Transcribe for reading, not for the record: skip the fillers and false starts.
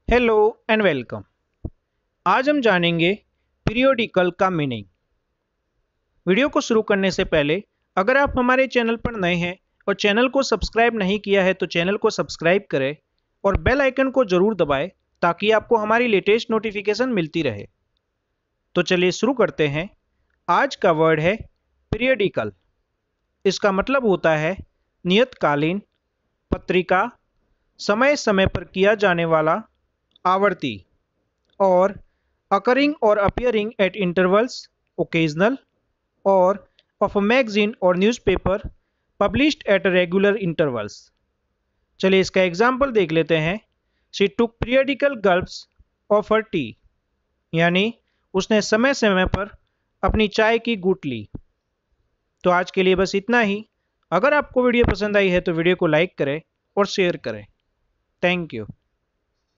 Hello and welcome. आज हम जानेंगे पीरियोडिकल का मीनिंग। वीडियो को शुरू करने से पहले अगर आप हमारे चैनल पर नए हैं और चैनल को सब्सक्राइब नहीं किया है तो चैनल को सब्सक्राइब करें और बेल आइकन को जरूर दबाएं ताकि आपको हमारी लेटेस्ट नोटिफिकेशन मिलती रहे। तो चलिए शुरू करते हैं। आज का वर्ड है पीरियोडिकल। इसका मतलब होता है नियतकालीन, पत्रिका, समय समय पर किया जाने वाला, आवर्ती, और occurring or appearing at intervals, occasional, or of a magazine or newspaper published at regular intervals। चलिए इसका एग्जाम्पल देख लेते हैं। She took periodical gulps of her tea, यानी उसने समय समय पर अपनी चाय की घूंट ली। तो आज के लिए बस इतना ही। अगर आपको वीडियो पसंद आई है तो वीडियो को लाइक करें और शेयर करें। Thank you.